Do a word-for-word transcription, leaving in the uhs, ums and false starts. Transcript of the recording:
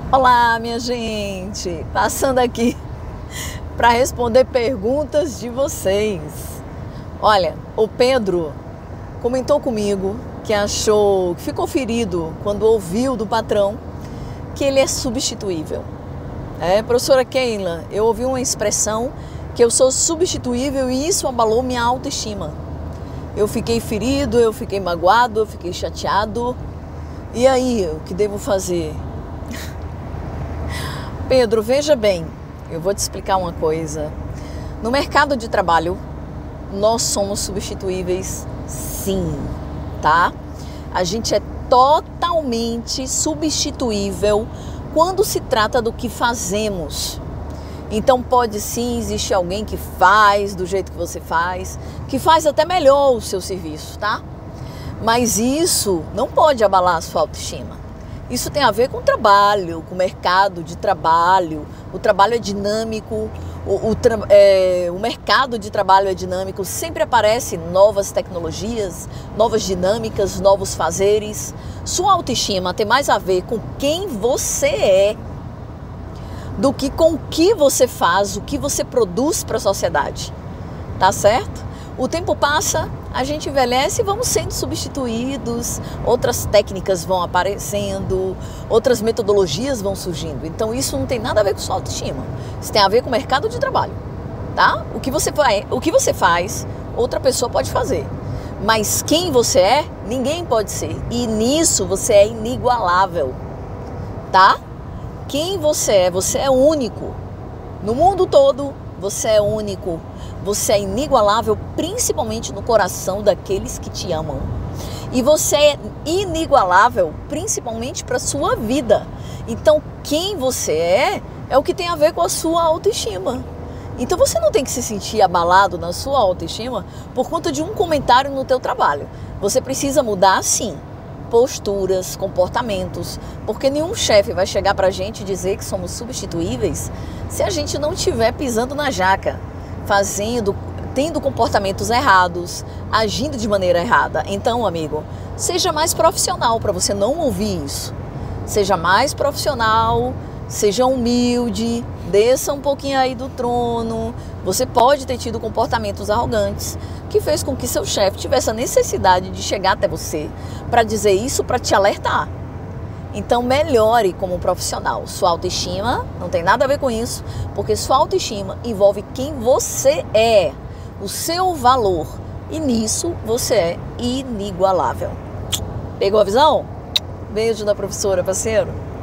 Olá, minha gente! Passando aqui para responder perguntas de vocês. Olha, o Pedro comentou comigo que achou, que ficou ferido quando ouviu do patrão que ele é substituível. É, professora Keila, eu ouvi uma expressão que eu sou substituível e isso abalou minha autoestima. Eu fiquei ferido, eu fiquei magoado, eu fiquei chateado. E aí, o que devo fazer? Pedro, veja bem, eu vou te explicar uma coisa. No mercado de trabalho, nós somos substituíveis, sim, tá? A gente é totalmente substituível quando se trata do que fazemos. Então pode sim existir alguém que faz do jeito que você faz, que faz até melhor o seu serviço, tá? Mas isso não pode abalar a sua autoestima. Isso tem a ver com o trabalho, com o mercado de trabalho. O trabalho é dinâmico, o, o, é, o mercado de trabalho é dinâmico, sempre aparecem novas tecnologias, novas dinâmicas, novos fazeres. Sua autoestima tem mais a ver com quem você é do que com o que você faz, o que você produz para a sociedade. Tá certo? O tempo passa, a gente envelhece e vamos sendo substituídos, outras técnicas vão aparecendo, outras metodologias vão surgindo. Então isso não tem nada a ver com sua autoestima. Isso tem a ver com o mercado de trabalho, tá? O que você vai, o que você faz, outra pessoa pode fazer. Mas quem você é, ninguém pode ser. E nisso você é inigualável, tá? Quem você é, você é único. No mundo todo, você é único. Você é inigualável, principalmente no coração daqueles que te amam. E você é inigualável, principalmente para a sua vida. Então, quem você é, é o que tem a ver com a sua autoestima. Então, você não tem que se sentir abalado na sua autoestima por conta de um comentário no teu trabalho. Você precisa mudar, sim, posturas, comportamentos, porque nenhum chefe vai chegar para a gente e dizer que somos substituíveis se a gente não estiver pisando na jaca, fazendo, tendo comportamentos errados, agindo de maneira errada. Então, amigo, seja mais profissional para você não ouvir isso. Seja mais profissional, seja humilde, desça um pouquinho aí do trono. Você pode ter tido comportamentos arrogantes que fez com que seu chefe tivesse a necessidade de chegar até você para dizer isso, para te alertar. Então melhore como profissional. Sua autoestima não tem nada a ver com isso, porque sua autoestima envolve quem você é, o seu valor. E nisso você é inigualável. Pegou a visão? Beijo da professora, parceiro.